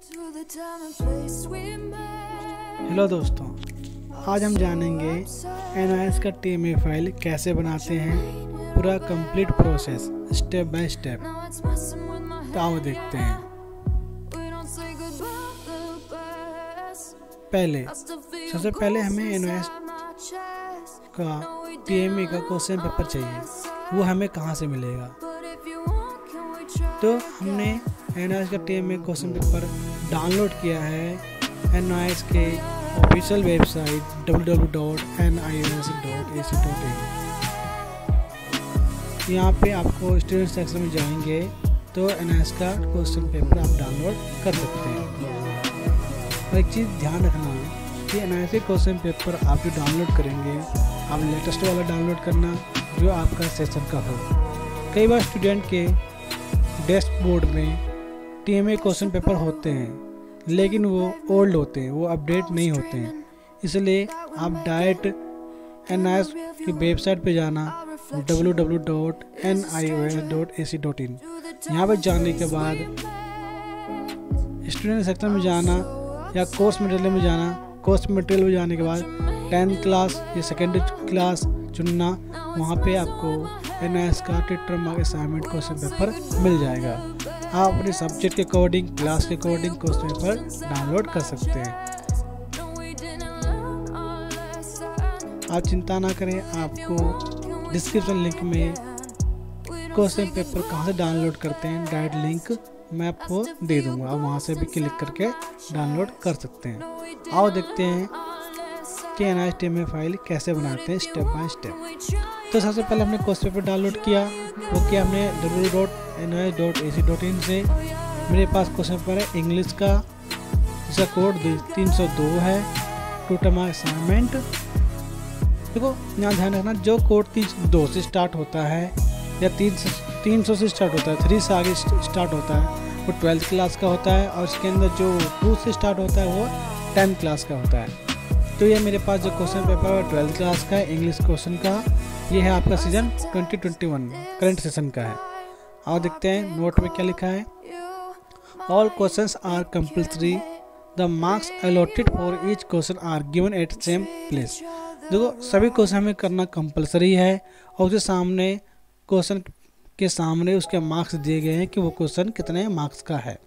Hello दोस्तों, आज हम जानेंगे NIS का TMA फाइल कैसे बनाते हैं, पूरा complete process step by step. तो आओ देखते हैं। सबसे पहले हमें NIS का TMA का क्वेश्चन पेपर चाहिए। वो हमें कहाँ से मिलेगा? तो हमने NIS का TMA क्वेश्चन पेपर डाउनलोड किया है NIS के ऑफिशियल वेबसाइट www.nis.ac.in। यहाँ पे आपको स्टूडेंट सेक्शन में जाएंगे तो NIS का क्वेश्चन पेपर आप डाउनलोड कर सकते हैं। और एक चीज़ ध्यान रखना कि NIS के क्वेश्चन पेपर आप जो डाउनलोड करेंगे, आप लेटेस्ट वाला डाउनलोड करना जो आपका सेशन का हो। कई बार स्टूडेंट के डैशबोर्ड में TMA क्वेश्चन पेपर होते हैं लेकिन वो ओल्ड होते हैं, वो अपडेट नहीं होते हैं। इसलिए आप डायरेक्ट NIS की वेबसाइट पे जाना www.nis.ac.in। यहाँ पर जाने के बाद स्टूडेंट सेक्शन में जाना या कोर्स मटेरियल में जाना। कोर्स मटेरियल में जाने के बाद 10th क्लास या सेकेंडरी क्लास चुनना। वहाँ पे आपको NIS का teacher mark assignment question paper मिल जाएगा। आप अपने सब्जेक्ट के अकॉर्डिंग, क्लास के अकॉर्डिंग क्वेश्चन पेपर डाउनलोड कर सकते हैं। आप चिंता ना करें, आपको डिस्क्रिप्शन लिंक में क्वेश्चन पेपर कहाँ से डाउनलोड करते हैं डायरेक्ट लिंक मैं आपको दे दूंगा। आप वहाँ से भी क्लिक करके डाउनलोड कर सकते हैं। आओ देखते हैं कि NIS TMA फाइल कैसे बनाते हैं स्टेप बाय स्टेप। तो सबसे पहले हमने क्वेश्चन पेपर डाउनलोड किया। वो किया हमने www.nis.ac.in से। मेरे पास क्वेश्चन पेपर है इंग्लिश का, जिसका कोड 302 है, टोटल मार्क असाइनमेंट। देखो यहाँ ध्यान रखना, जो कोड 2 से स्टार्ट होता है या 300 से स्टार्ट होता है, 3 से आगे स्टार्ट होता है, वो 12th क्लास का होता है। और इसके अंदर जो 2 से स्टार्ट होता है वो 10th क्लास का होता है। तो ये मेरे पास जो क्वेश्चन पेपर है 12th क्लास का है, इंग्लिश क्वेश्चन का। ये है आपका सीजन 2021 करंट सेशन का है। आओ देखते हैं नोट में क्या लिखा है। All questions are compulsory, the marks allotted for each question are given at same place. देखो सभी क्वेश्चन हमें करना कंपल्सरी है और उसके सामने क्वेश्चन के सामने उसके मार्क्स दिए गए हैं कि वो क्वेश्चन कितने मार्क्स का है।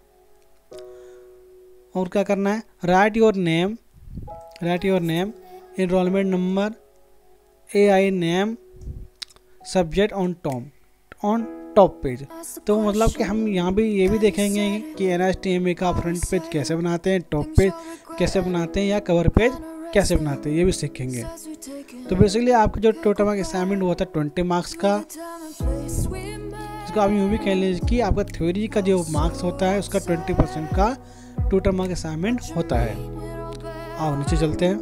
और क्या करना है, write your name, enrolment number, AI name, subject on top page. तो मतलब कि हम यहाँ भी ये भी देखेंगे कि NIS TMA का फ्रंट पेज कैसे बनाते हैं, टॉप पेज कैसे बनाते हैं या कवर पेज कैसे बनाते हैं, ये भी सीखेंगे। तो बेसिकली आपका जो टोटल मार्क असाइनमेंट हुआ था 20 मार्क्स का, इसको आप यूँ भी कह लीजिए कि आपका थ्योरी का जो मार्क्स होता है उसका 20% का टोटल मार्क असाइनमेंट होता है। आओ नीचे चलते हैं।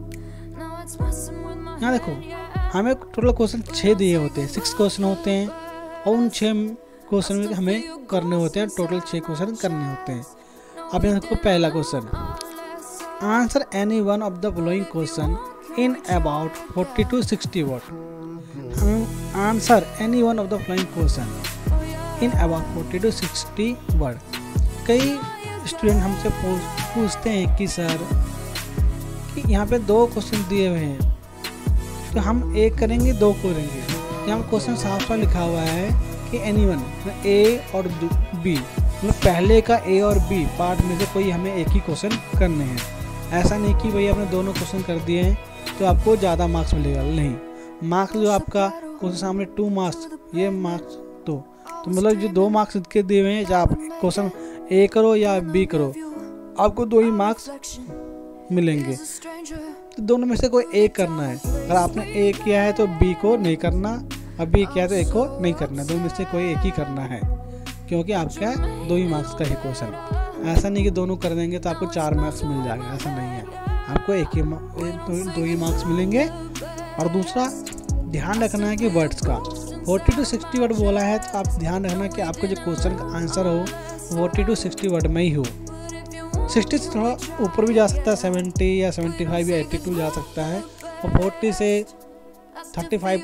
यहाँ देखो हमें टोटल क्वेश्चन 6 दिए होते हैं, 6 क्वेश्चन होते हैं और उन 6 क्वेश्चन में हमें करने होते हैं, टोटल 6 क्वेश्चन करने होते हैं। अब यहाँ देखो पहला question, answer any one of the following question in about 40 to 60 word. Answer any one of the following question in about 40 to 60 word. कई स्टूडेंट हमसे पूछते हैं कि सर कि यहाँ पे 2 क्वेश्चन दिए हुए हैं तो हम एक करेंगे 2 करेंगे। यहाँ क्वेश्चन साफ साफ लिखा हुआ है कि एनी वन A और B, मतलब पहले का A और B पार्ट में से कोई हमें एक ही क्वेश्चन करने हैं। ऐसा नहीं कि भाई आपने दोनों क्वेश्चन कर दिए हैं तो आपको ज़्यादा मार्क्स मिलेगा, नहीं। मार्क्स जो आपका क्वेश्चन सामने 2 मार्क्स, ये मार्क्स तो मतलब जो 2 मार्क्स के दिए हुए हैं, जब आप क्वेश्चन A करो या B करो आपको 2 ही मार्क्स मिलेंगे। तो दोनों में से कोई एक करना है। अगर आपने A किया है तो B को नहीं करना, अब B किया है तो A को नहीं करना, दोनों में से कोई एक ही करना है, क्योंकि आपका 2 ही मार्क्स का है क्वेश्चन। ऐसा नहीं कि दोनों कर देंगे तो आपको 4 मार्क्स मिल जाएगा, ऐसा नहीं है। आपको 2 ही मार्क्स मिलेंगे। और दूसरा ध्यान रखना है कि वर्ड्स का 40 to 60 वर्ड बोला है तो आप ध्यान रखना कि आपको जो क्वेश्चन का आंसर हो 40 to 60 वर्ड में ही हो। 60 से थोड़ा ऊपर भी जा सकता है, 70 या 75 या 82 जा सकता है, और 40 से 35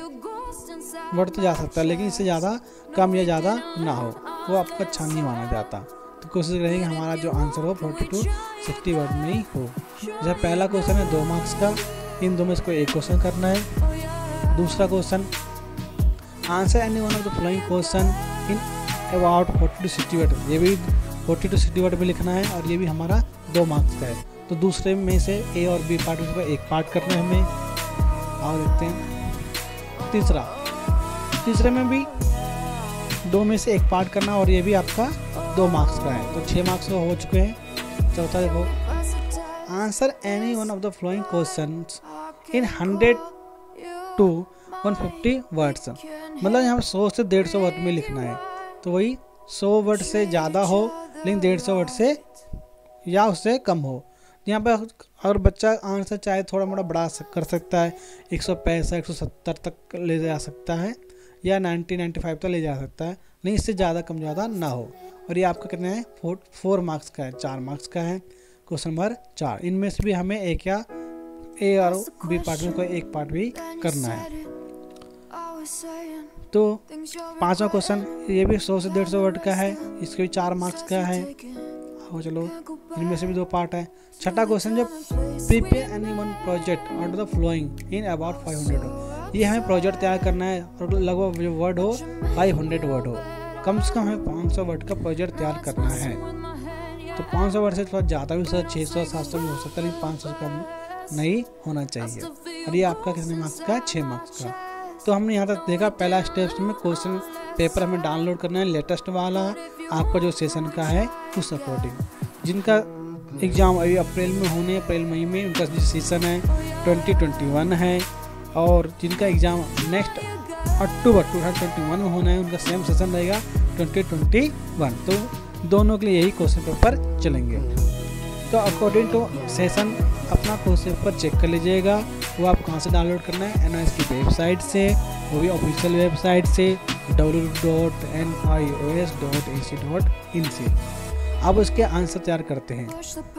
वर्ड तो जा सकता है, लेकिन इससे ज़्यादा कम या ज़्यादा ना हो, वो आपका अच्छा नहीं माना जाता। तो कोशिश करेंगे हमारा जो आंसर हो 40 to 60 वर्ड में ही हो। जैसे पहला क्वेश्चन है 2 मार्क्स का, इन दो में इसको एक क्वेश्चन करना है। दूसरा question, answer any one of the following question in about 40 to 60 word, ये भी 40 to 60 वर्ड में लिखना है और ये भी हमारा 2 मार्क्स का है। तो दूसरे में से ए और बी पार्ट में एक पार्ट करना है हमें। और देखते हैं तीसरे में भी 2 में से एक पार्ट करना और ये भी आपका 2 मार्क्स का है, तो 6 मार्क्स का हो चुके हैं। चौथा देखो, answer any one of the following questions in 100 to 150 words, मतलब यहाँ पर 100 से 150 वर्ड में लिखना है। तो वही 100 वर्ड से ज़्यादा हो लेकिन 150 वर्ड से या उससे कम हो। यहाँ पर अगर बच्चा आंसर चाहे थोड़ा मोड़ा बढ़ा कर सकता है, 165 170 तक ले जा सकता है या 90-95 तक ले जा सकता है, नहीं इससे ज़्यादा कम ज़्यादा ना हो। और ये आपका कितना है 4 मार्क्स का है, 4 मार्क्स का है क्वेश्चन नंबर 4। इनमें से भी हमें एक या ए और बी पार्ट में कोई एक पार्ट भी करना है। तो 5वां क्वेश्चन, ये भी 100 से 150 वर्ड का है, इसके भी 4 मार्क्स का है। हो चलो, इनमें से भी 2 पार्ट है। छठा क्वेश्चन, जो prepare any one project out of the following in about 500, ये हमें प्रोजेक्ट तैयार करना है और लगभग जो वर्ड हो 500 वर्ड हो, कम से कम हमें 500 वर्ड का प्रोजेक्ट तैयार करना है। तो 500 वर्ड से थोड़ा ज़्यादा भी हो सकता है, 600-700 भी हो सकता है, लेकिन 500 से कम नहीं होना चाहिए। और ये आपका कितने मार्क्स का है 6 मार्क्स का। तो हमने यहाँ तक देखा पहला स्टेप में क्वेश्चन पेपर हमें डाउनलोड करना है, लेटेस्ट वाला आपका जो सेशन का है उस अकॉर्डिंग। जिनका एग्ज़ाम अभी अप्रैल में होने, अप्रैल मई में उनका जो सेशन है 2021 है, और जिनका एग्ज़ाम नेक्स्ट अक्टूबर 2021 में होना है उनका सेम सेशन रहेगा 2021। तो दोनों के लिए यही क्वेश्चन पेपर चलेंगे। तो अकॉर्डिंग टू सेशन अपना क्वेश्चन पेपर चेक कर लीजिएगा। वो आप कहाँ से डाउनलोड करना है, NIOS की वेबसाइट से, वो भी ऑफिशियल वेबसाइट से www.nios.ac.in से। आप उसके आंसर तैयार करते हैं।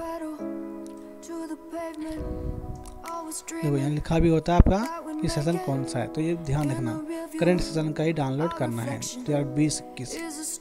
देखो यहाँ लिखा भी होता है आपका कि सेशन कौन सा है, तो ये ध्यान रखना करंट सेशन का ही डाउनलोड करना है 2020-21।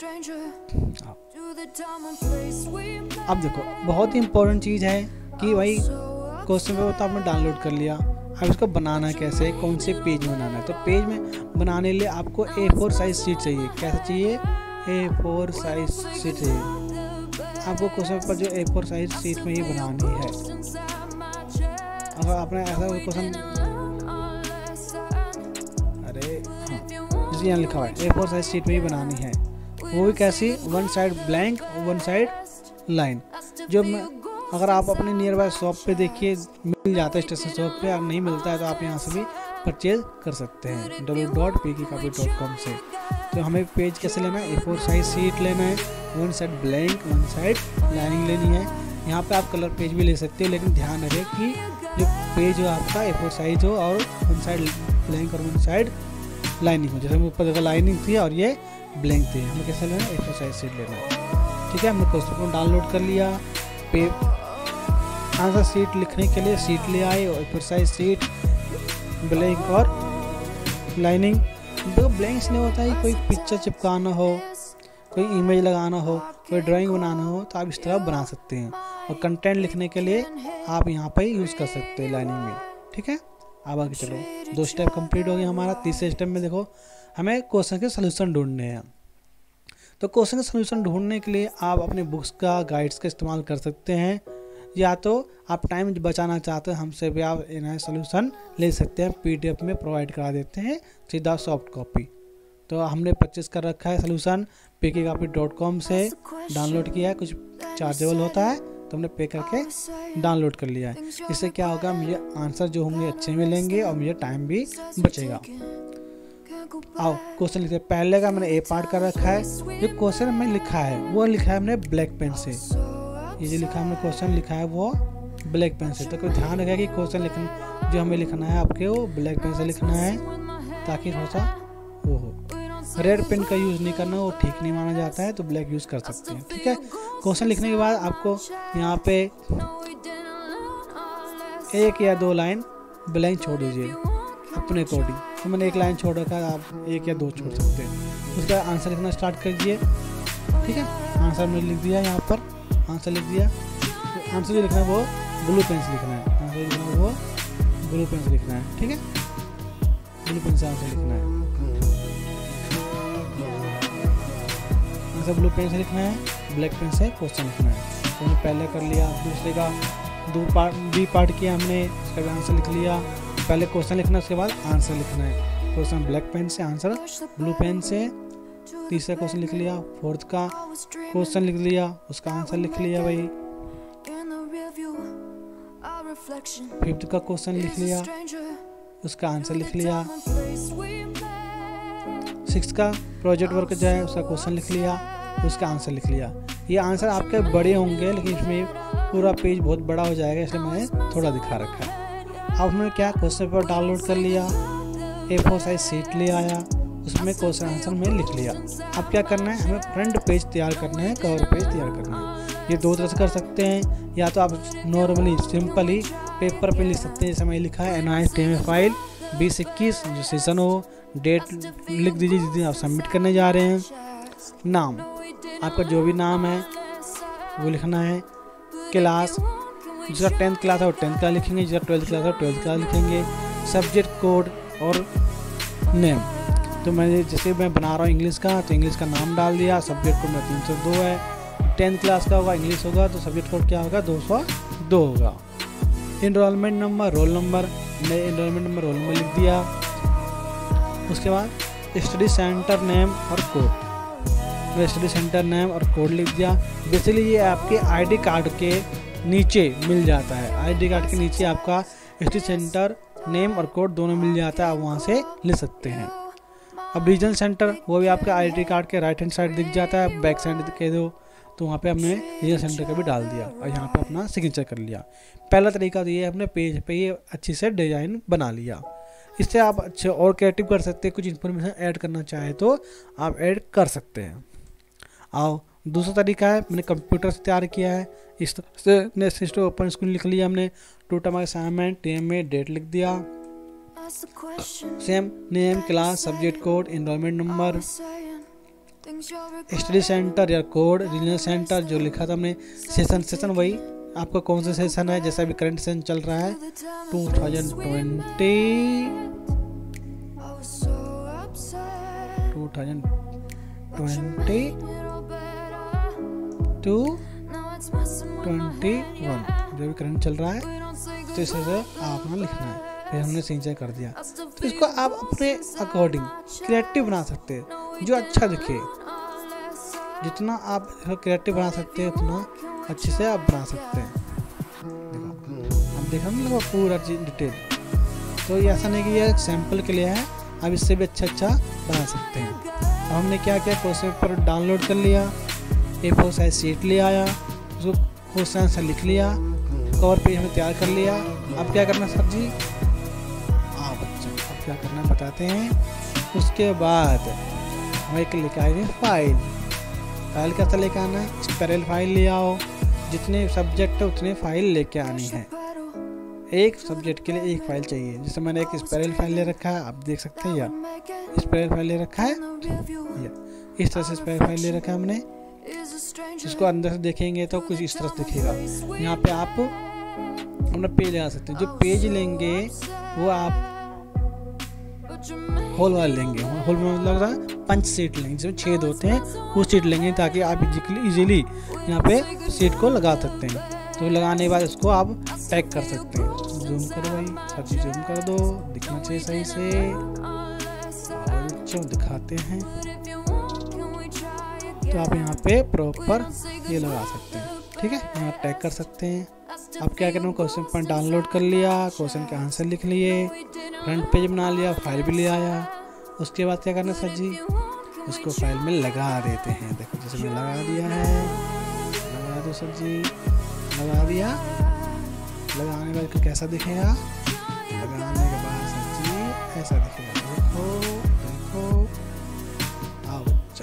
अब देखो बहुत ही इम्पोर्टेंट चीज़ है कि भाई क्वेश्चन पेपर तो आपने डाउनलोड कर लिया, अब इसको बनाना कैसे, कौन से पेज में बनाना है। तो पेज में बनाने के लिए आपको A4 साइज शीट चाहिए। कैसे चाहिए, A4 साइज शीट चाहिए आपको। क्वेश्चन पेपर जो A4 साइज शीट में ही बनानी है। अगर आपने ऐसा क्वेश्चन, अरे हाँ जिसके यहाँ लिखा हुआ है A4 साइज शीट में ही बनानी है, वो भी कैसी, 1 साइड ब्लैंक और 1 साइड लाइन। जो अगर आप अपने नियर बाय शॉप पे देखिए मिल जाता है, स्टेशनरी शॉप पे, अगर नहीं मिलता है तो आप यहाँ से भी परचेज कर सकते हैं www.pkcopy.com से। तो हमें पेज कैसे लेना है, A4 साइज शीट लेना है, 1 साइड ब्लैंक 1 साइड लाइनिंग लेनी है। यहाँ पे आप कलर पेज भी ले सकते हो, लेकिन ध्यान रखें कि जो पेज हो आपका A4 साइज हो और 1 साइड ब्लैंक और 1 साइड लाइनिंग हो। जैसे ऊपर देखो लाइनिंग थी और ये ब्लैंक थी, हमें कैसे लेना है, A4 साइज शीट लेना है। ठीक है, हमने क्वेश्चन को डाउनलोड कर लिया। आंसर शीट लिखने के लिए शीट ले आए और A4 साइज शीट, ब्लैंक और लाइनिंग। देखो ब्लैंक्स नहीं होता है, कोई पिक्चर चिपकाना हो, कोई इमेज लगाना हो, कोई ड्राइंग बनाना हो तो आप इस तरह बना सकते हैं। और कंटेंट लिखने के लिए आप यहाँ पर यूज़ कर सकते हैं लाइनिंग में। ठीक है, अब आगे चलो, 2 स्टेप कंप्लीट हो गया हमारा। तीसरे स्टेप में देखो हमें क्वेश्चन के सोल्यूशन ढूंढने हैं। तो क्वेश्चन का सोल्यूशन ढूंढने के लिए आप अपने बुक्स का, गाइड्स का इस्तेमाल कर सकते हैं, या तो आप टाइम बचाना चाहते हैं हमसे भी आप इन्हें सोल्यूशन ले सकते हैं, PDF में प्रोवाइड करा देते हैं सीधा सॉफ्ट कॉपी। तो हमने परचेस कर रखा है सोल्यूशन pkcopy.com से, डाउनलोड किया है, कुछ चार्जेबल होता है तो हमने पे करके डाउनलोड कर लिया है। इससे क्या होगा, मुझे आंसर जो होंगे अच्छे मिलेंगे और मुझे टाइम भी बचेगा। आओ क्वेश्चन लिखते हैं। पहले का मैंने A पार्ट कर रखा है, जो क्वेश्चन में लिखा है वो लिखा है हमने ब्लैक पेन से। ये जो लिखा हमने क्वेश्चन लिखा है वो ब्लैक पेन से। तो कोई ध्यान रखेगा कि क्वेश्चन लिखना जो हमें लिखना है आपके वो ब्लैक पेन से लिखना है, ताकि थोड़ा सा वो हो। रेड पेन का यूज़ नहीं करना, वो ठीक नहीं माना जाता है, तो ब्लैक यूज़ कर सकते हैं। ठीक है, क्वेश्चन लिखने के बाद आपको यहाँ पे 1 या 2 लाइन ब्लैंक छोड़ दीजिए अपने अकॉर्डिंग। तो मैंने 1 लाइन छोड़ रखा है, आप 1 या 2 छोड़ सकते हैं। उसका आंसर लिखना स्टार्ट कर दीजिए। ठीक है, आंसर मैंने लिख दिया, यहाँ पर आंसर लिख दिया। तो आंसर जो लिखना है वो ब्लू पेन से लिखना है, आंसर लिखना है वो ब्लू पेन से लिखना है, ठीक है, ब्लू पेन से आंसर लिखना है, आंसर ब्लू पेन से लिखना है, ब्लैक पेन से क्वेश्चन लिखना है। तो हमने पहले कर लिया, दूसरे का बी पार्ट किया हमने, उसका भी आंसर लिख लिया। पहले क्वेश्चन लिखना, उसके बाद आंसर लिखना है, क्वेश्चन ब्लैक पेन से, आंसर ब्लू पेन से। तीसरा क्वेश्चन लिख लिया, फोर्थ का क्वेश्चन लिख लिया, उसका आंसर लिख लिया भाई। फिफ्थ का क्वेश्चन लिख लिया, उसका आंसर लिख लिया। सिक्स का प्रोजेक्ट वर्क जो है उसका क्वेश्चन लिख लिया, उसका आंसर लिख लिया। ये आंसर आपके बड़े होंगे, लेकिन इसमें पूरा पेज बहुत बड़ा हो जाएगा, इसलिए मैंने थोड़ा दिखा रखा है। अब हमने क्या क्वेश्चन पेपर डाउनलोड कर लिया, A4 साइज शीट ले आया, उसमें क्वेश्चन आंसर में लिख लिया। अब क्या करना है, हमें फ्रंट पेज तैयार करना है, कवर पेज तैयार करना है। ये दो तरह से कर सकते हैं, या तो आप नॉर्मली सिंपली पेपर पे लिख सकते हैं, जैसे मैंने लिखा है NISTMA फाइल 2021 जो सेशन हो, डेट लिख दीजिए जिस दिन आप सबमिट करने जा रहे हैं। नाम आपका जो भी नाम है वो लिखना है। क्लास जिसका 10th क्लास है वो 10th क्लास लिखेंगे, जिसका 12th क्लास है वो 12th क्लास लिखेंगे। सब्जेक्ट कोड और नेम, तो मैं जैसे मैं बना रहा हूँ इंग्लिश का, तो इंग्लिश का नाम डाल दिया। सब्जेक्ट कोड में 302 है, 10th क्लास का होगा, इंग्लिश होगा, तो सब्जेक्ट कोड क्या होगा 202 होगा। इनरोलमेंट नंबर, रोल नंबर, मैं इनरोलमेंट नंबर रोल नंबर लिख दिया। उसके बाद स्टडी सेंटर नेम और कोड, स्टडी सेंटर नेम और कोड लिख दिया। बेसिकली ये आपके आईडी कार्ड के नीचे मिल जाता है, आईडी कार्ड के नीचे आपका स्टडी सेंटर नेम और कोड दोनों मिल जाता है, आप वहाँ से ले सकते हैं। अब रीजनल सेंटर वो भी आपके आईडी कार्ड के राइट हैंड साइड दिख जाता है, बैक साइड कह दो, तो वहाँ पे हमने रीजनल सेंटर का भी डाल दिया और यहाँ पे अपना सिग्नेचर कर लिया। पहला तरीका तो ये अपने पेज पे ये अच्छी से डिज़ाइन बना लिया। इससे आप अच्छे और क्रिएटिव कर सकते हैं, कुछ इन्फॉर्मेशन ऐड करना चाहे तो आप ऐड कर सकते हैं। आओ दूसरा तरीका है, मैंने कंप्यूटर से तैयार किया है। इस तरह से नेक्स्ट सिस्टम ओपन स्क्रीन लिख लिया हमने, टोटल असाइनमेंट टेम में डेट लिख दिया, same name, class, subject code, enrolment number, study centre या कोड, रीजनल सेंटर जो लिखा था हमने, सेशन वही आपका कौन सा सेशन है, जैसा अभी करंट सेशन चल रहा है 2021 जो भी करंट चल रहा है, तो इसे आप अपना लिखना है। फिर हमने सिग्नेचर कर दिया, तो इसको आप अपने अकॉर्डिंग क्रिएटिव बना सकते हैं, जो अच्छा दिखे। जितना आप क्रिएटिव बना सकते हैं उतना अच्छे से आप बना सकते हैं। अब देखो ना पूरा डिटेल, तो ये ऐसा नहीं कि ये सैंपल के लिए है, आप इससे भी अच्छा बना सकते हैं। अब हमने क्या किया, क्वेश्चन पेपर डाउनलोड कर लिया, A4 साइज शीट ले आया, उसको क्वेश्चन आंसर लिख लिया, कवर पेज हमें तैयार कर लिया। अब क्या करना सर जी, बच्चों अब क्या करना बताते हैं। उसके बाद हमें एक लेकर आएंगे फाइल कैसे लेकर आना है, स्पेरल फाइल ले आओ, जितने सब्जेक्ट है उतने फाइल लेके आनी है। एक सब्जेक्ट के लिए एक फाइल चाहिए, जैसे मैंने एक स्पेरल फाइल ले रखा है, आप देख सकते हैं, या स्पेरल फाइल ले रखा है, या इस तरह से स्पेरल फाइल ले रखा है हमने। इसको अंदर से देखेंगे तो कुछ इस तरह से दिखेगा। यहाँ पे आप अपना पेज लगा सकते हैं। जो पेज लेंगे वो आप होल वाला लेंगे, होल में मतलब पंच सीट लेंगे, जिसमें छेद होते हैं वो सीट लेंगे, ताकि आप इजीली यहाँ पे सीट को लगा सकते हैं। तो लगाने के बाद इसको आप पैक कर सकते हैं। जूम करो भाई, सब चीज़ जूम कर दो, दिखना चाहिए सही से, और बच्चों दिखाते हैं। तो आप यहाँ पे प्रॉपर ये लगा सकते हैं, ठीक है, यहाँ टैग कर सकते हैं। अब क्या करना है, क्वेश्चन पेपर डाउनलोड कर लिया, क्वेश्चन के आंसर लिख लिए, फ्रंट पेज बना लिया, फाइल भी ले आया। उसके बाद क्या करना है सर जी, उसको फाइल में लगा देते हैं। देखो जैसे मैं लगा दिया है, लगा दो सर जी, लगा दिया। लगाने के बाद कैसा दिखेगा, लगाने के बाद सर जी ऐसा दिखेगा। देखो देखो, आओ बच्चा,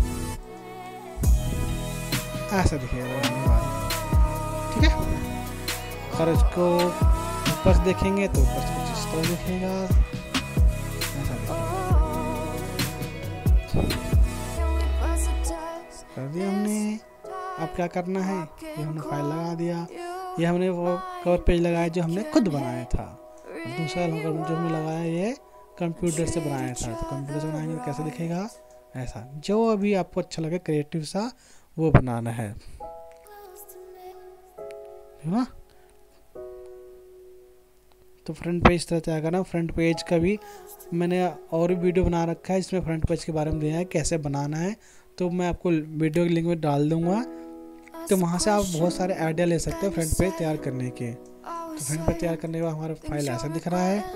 ऐसा दिखेगा लगाने के बाद, ठीक है। अगर इसको ऊपर से देखेंगे तो ऊपर से कुछ इस तरह दिखेगा, ऐसा दिखेगा। कर दिया हमने। अब क्या करना है, ये हमने फाइल लगा दिया, ये हमने वो कवर पेज लगाया जो हमने खुद बनाया था। अब दूसरा जो हमने लगाया ये कंप्यूटर से बनाया था, तो कंप्यूटर से बनाएंगे तो कैसे दिखेगा, ऐसा। जो अभी आपको अच्छा लगे क्रिएटिव सा वो बनाना है, हाँ। तो फ्रंट पेज तरह तैयार करना। फ्रंट पेज का भी मैंने और भी वीडियो बना रखा है, इसमें फ्रंट पेज के बारे में दिया है कैसे बनाना है, तो मैं आपको वीडियो के लिंक में डाल दूंगा, तो वहाँ से आप बहुत सारे आइडिया ले सकते हैं फ्रंट पेज तैयार करने के। तो फ्रंट पेज तैयार करने के बाद हमारा फाइल ऐसा दिख रहा है।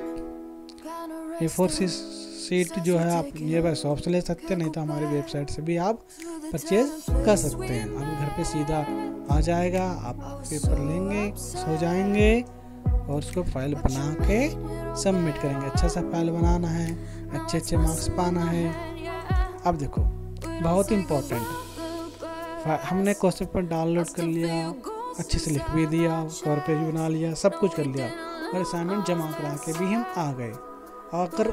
A4 शीट जो है आप नियर शॉप से ले सकते हैं, नहीं तो हमारी वेबसाइट से भी आप परचेज कर सकते हैं। आपके घर पे सीधा आ जाएगा, आप पेपर लेंगे, सो जाएंगे और उसको फाइल बना के सबमिट करेंगे। अच्छा सा फाइल बनाना है, अच्छे मार्क्स पाना है। अब देखो बहुत इम्पोर्टेंट, हमने क्वेश्चन पेपर डाउनलोड कर लिया, अच्छे से लिख भी दिया, कवर पेज बना लिया, सब कुछ कर लिया और असाइनमेंट जमा करा के भी हम आ गए। अगर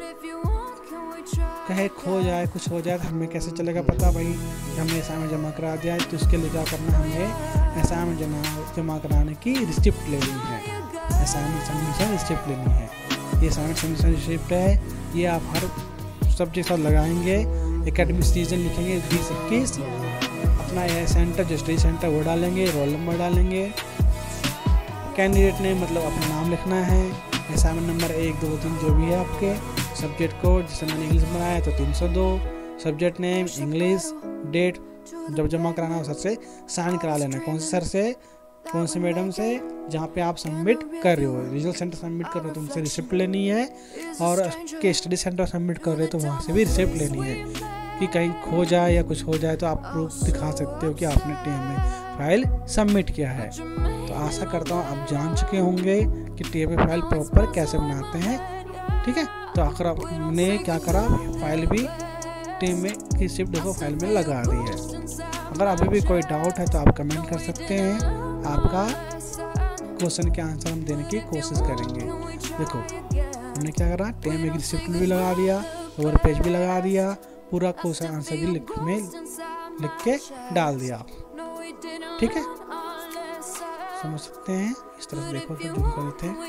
कहे खो जाए, कुछ हो जाए तो हमें कैसे चलेगा पता, भाई हमने असाइनमेंट जमा करा दिया है, तो उसके लिए क्या करना है, हमें असाइनमेंट जमा कराने की रिसिप्ट लेनी है, असाइनमेंट सबमिशन रिसिप्ट लेनी है। ये असाइनमेंट सबमिशन रिसिप्ट है, ये आप हर सब्जेक्ट साथ लगाएंगे, एकेडमिक सीजन लिखेंगे 2021, अपना यह सेंटर जो स्टडी सेंटर वो डालेंगे, रोल नंबर डालेंगे, कैंडिडेट ने मतलब अपना नाम लिखना है, असाइनमेंट नंबर 1 2 3 जो भी है आपके, सब्जेक्ट कोड जैसे मैंने इंग्लिश बनाया तो 302, सब्जेक्ट नेम इंग्लिश, डेट, जब जमा कराना हो सर से साइन करा लेना, कौन से सर से, कौन से मैडम से, जहाँ पे आप सबमिट कर रहे हो। रिजल्ट सेंटर सबमिट कर रहे हो तो उनसे रिसिप्ट लेनी है, और के स्टडी सेंटर सबमिट कर रहे हो तो वहाँ से भी रिसिप्ट लेनी है, कि कहीं खो जाए या कुछ हो जाए तो आप प्रूफ दिखा सकते हो कि आपने टीएम में फाइल सबमिट किया है। तो आशा करता हूँ आप जान चुके होंगे कि टीएम में फाइल प्रॉपर कैसे बनाते हैं, ठीक है। तो आखिर आपने क्या करा, फाइल भी टीम में की रिसिप्ट देखो फाइल में लगा दी है। अगर अभी भी कोई डाउट है तो आप कमेंट कर सकते हैं, आपका क्वेश्चन के आंसर हम देने की कोशिश करेंगे। देखो हमने क्या करा, टीएम में रिसिप्ट भी लगा दिया, कवर पेज भी लगा दिया, पूरा क्वेश्चन आंसर भी लिख के डाल दिया, ठीक है। समझ सकते हैं, इस तरह से देखो तो जूम कर देते हैं।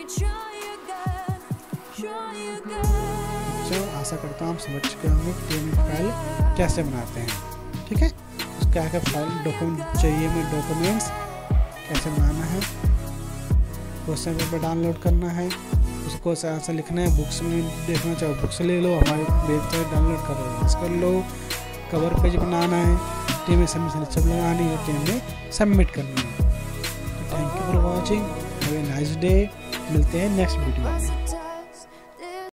आशा करता हूँ आप समझ चुके होंगे टीएम फाइल कैसे बनाते हैं, ठीक है। उसका क्या फाइल डॉक्यूमेंट चाहिए, हमें डॉक्यूमेंट्स कैसे बनाना है, क्वेश्चन पेपर डाउनलोड करना है, उसको आंसर लिखना है, बुक्स में देखना चाहो बुक्स ले लो, हमारी वेबसाइट डाउनलोड कर लो, कवर पेज बनाना है, टीम में सबमिशन सब लगानी है, टीम में सबमिट करनी है। Thank you for watching, have a nice day, मिलते हैं नेक्स्ट वीडियो में।